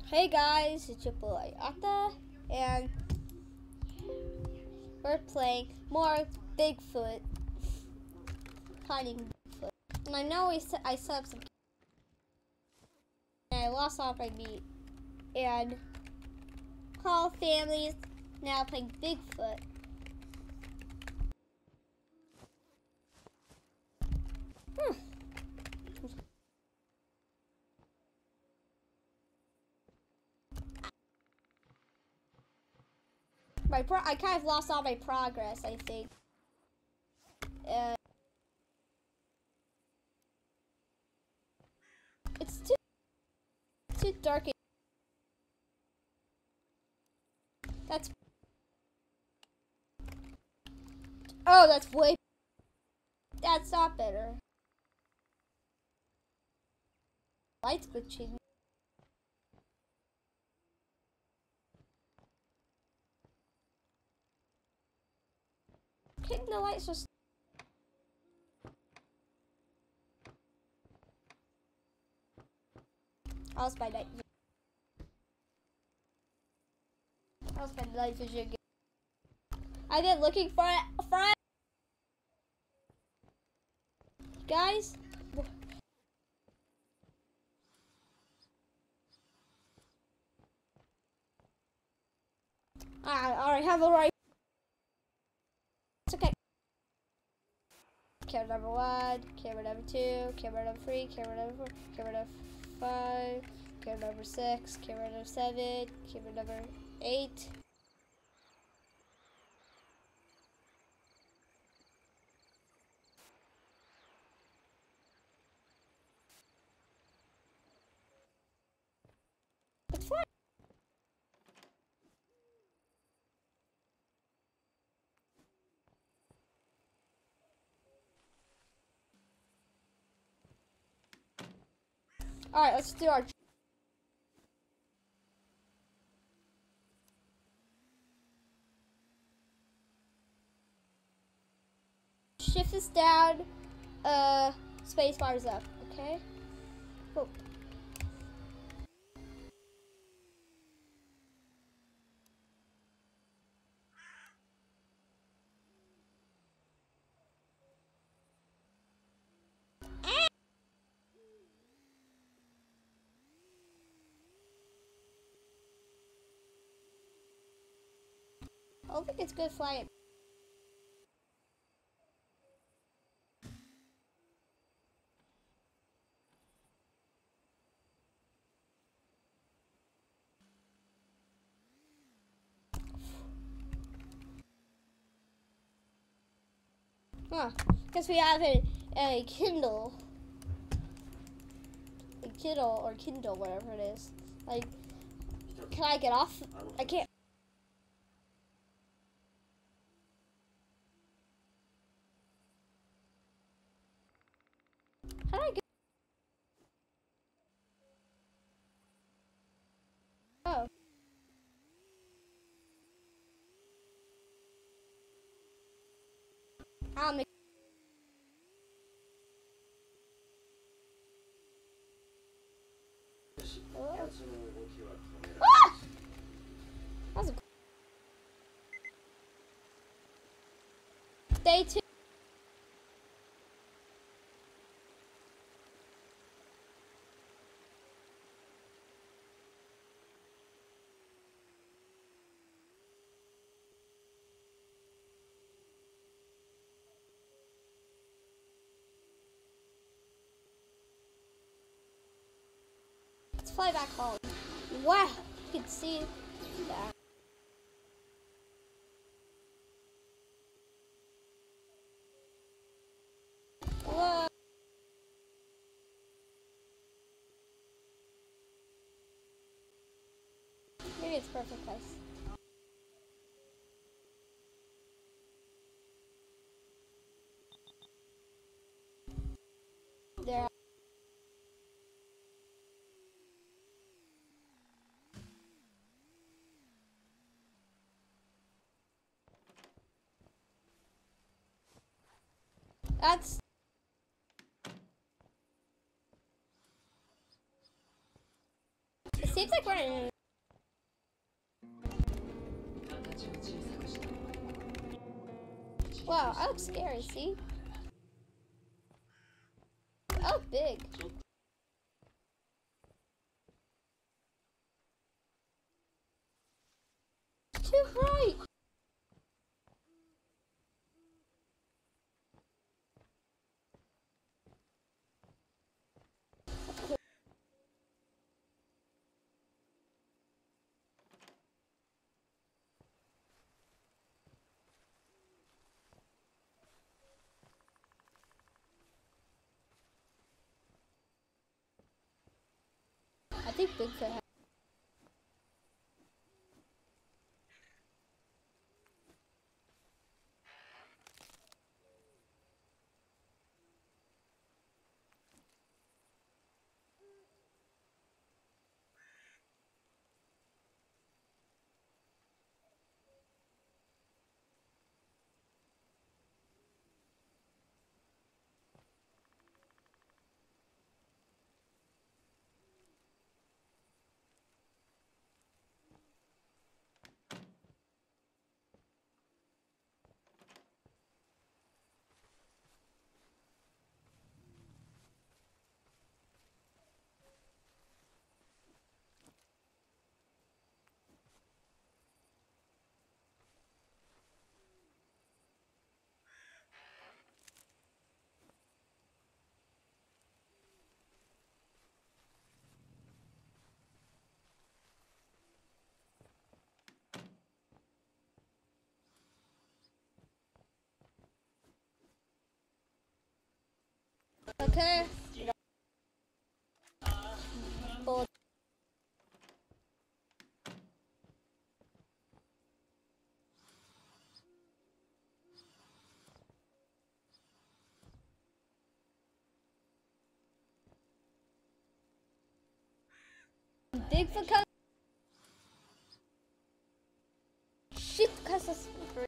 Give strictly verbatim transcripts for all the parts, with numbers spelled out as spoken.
Hey guys, it's your boy Atta, and we're playing more Bigfoot, finding Bigfoot. And I know we set, I set up some, and I lost all my meat, and whole families now playing Bigfoot. Hmm. My pro I kind of lost all my progress, I think. Uh, it's too too dark. That's oh, that's way. That's not better. Lights glitching. Couldn't the lights just? I'll spend night. I'll spend night vision. I've been looking for it, for it. Guys. Alright, alright, have a right. It's okay. Camera number one, camera number two, camera number three, camera number four, camera number five, camera number six, camera number seven, camera number eight. It's fine. Alright, let's do our shift is down, uh, space bar is up, okay? Cool. I don't think it's good flying. Huh, because we have a, a Kindle. A Kindle or Kindle, whatever it is. Like, can I get off? I can't. How do I get? Oh. I'll make. Oh. Ah! That was a day two. Let's fly back home. Wow, you can see that. Whoa. Maybe it's perfect place. There. That's. seems like we're in. Wow, I look scary, see? I look big. It's too bright. I think Bigfoot has. Okay. Bull. Bigfoot comes. Shit, cause us.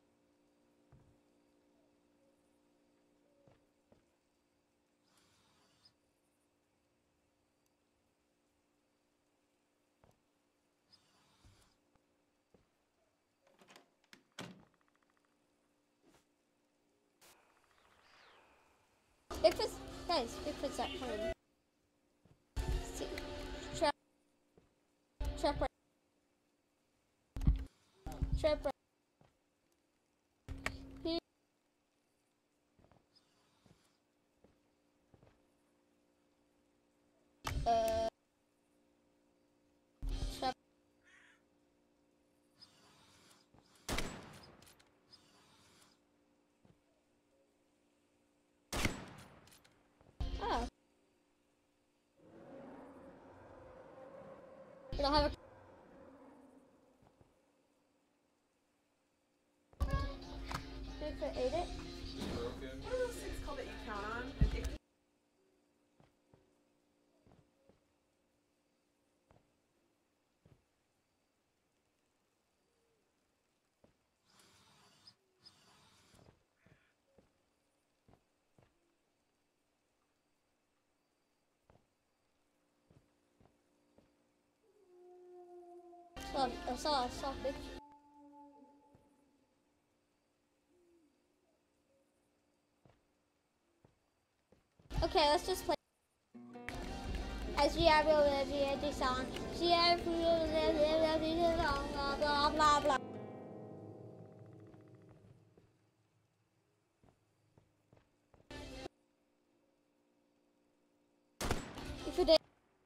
Bigfoot's, guys, Bigfoot's at home. See, trap, trap right, trap right. Here. Uh, trap. Oh. We don't have a. Bigfoot ate it. Broken. What are those things called that you count on? And it- Saw, I saw, I saw Bigfoot. Okay, let's just play. As we have a song, she have blah blah blah blah. If you did,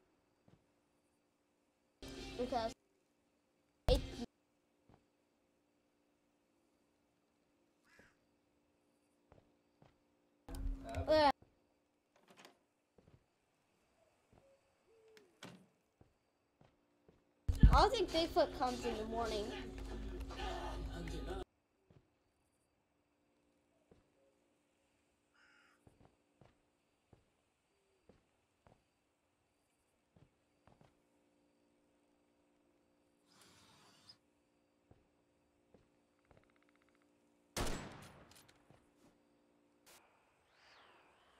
because it. Uh, I don't think Bigfoot comes in the morning.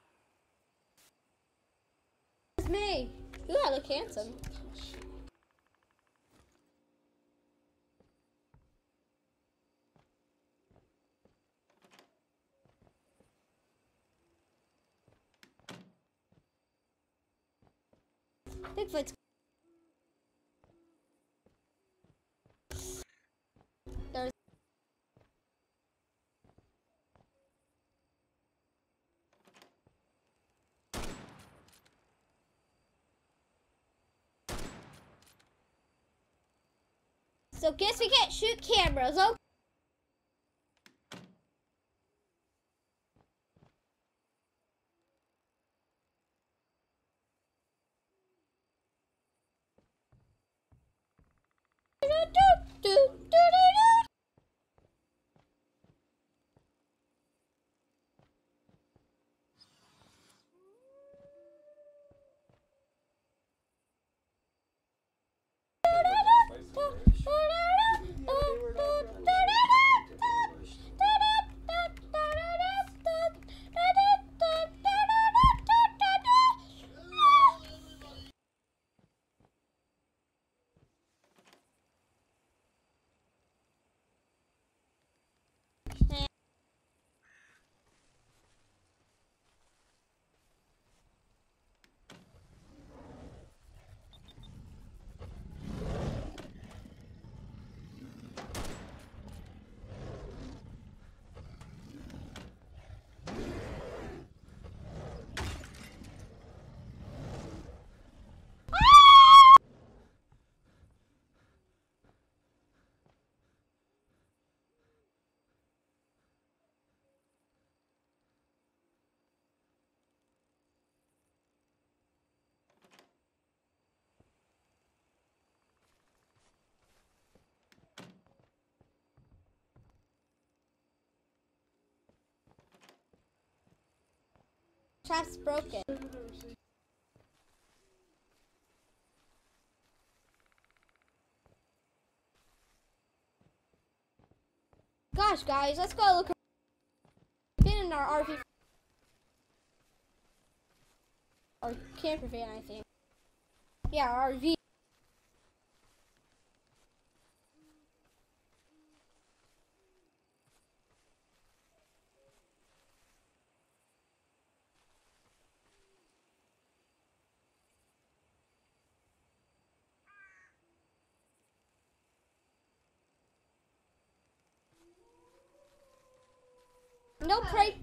It's me. You gotta look handsome. Bigfoot's. There's. So guess we can't shoot cameras, okay? Trap's broken. Gosh, guys, let's go look. Been in our R V or camper van, I think. Yeah, our R V. No pray.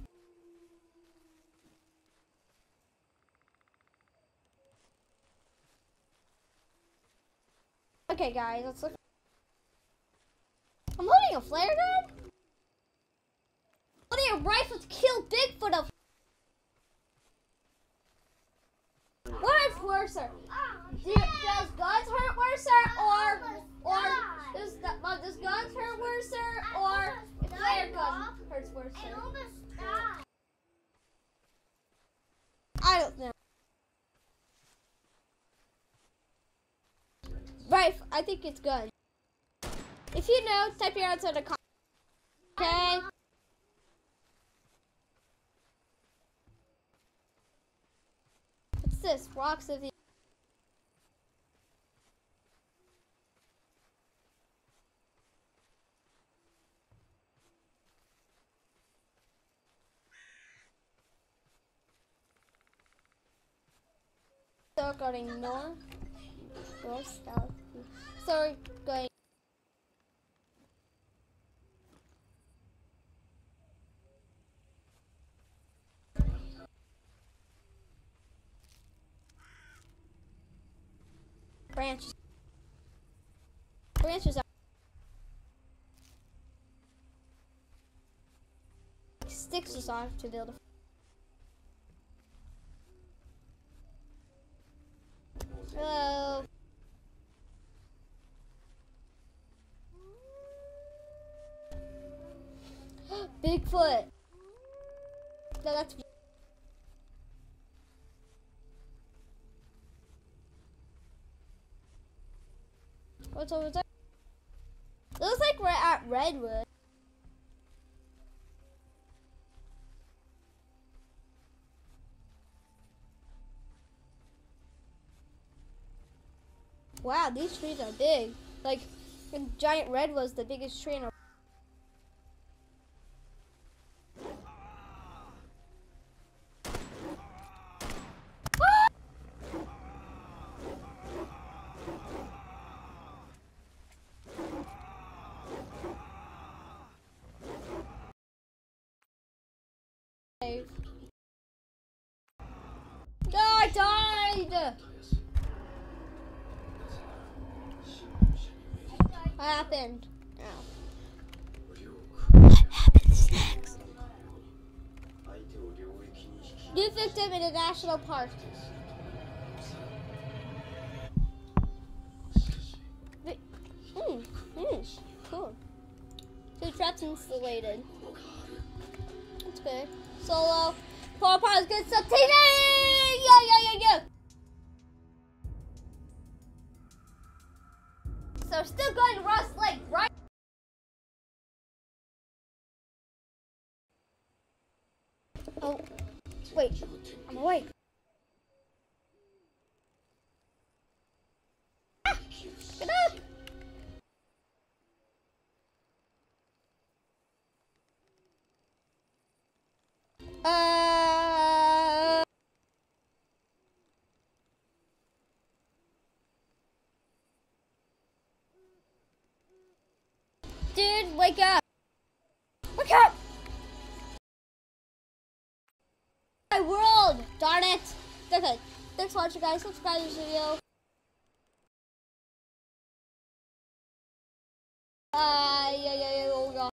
Okay, guys, let's look. I'm holding a flare gun. Holding a rifle to kill Bigfoot. Of what is worse? Do, does guns hurt worse, or or does uh, does guns hurt worse, or if flare gun hurts worse? I don't know. Right, I think it's gun. If you know, type your answer in the comments. Okay. What's this? Rocks of the. So going north, north, south. So we're going. Branches. Branches are. Sticks us off to build a. Hello. Bigfoot. No, that's. What's over there? It looks like we're at Redwood. Wow, these trees are big. Like, and giant red was the biggest tree in our. alive. No, I died! What happened? Oh. What happens next? New victim in a national park. Hmm, hmm, cool. Two traps installated. That's good. Solo. Four parts, good stuff. T V! Yeah, yeah, yeah, yeah! So still going to Ross Lake, right? Oh, wait. I'm awake. Ah, get up! Uh... Dude, wake up! Wake up! My world! Darn it! Okay, thanks for watching, guys. Subscribe to this video. Uh, yeah, yeah, yeah, oh god.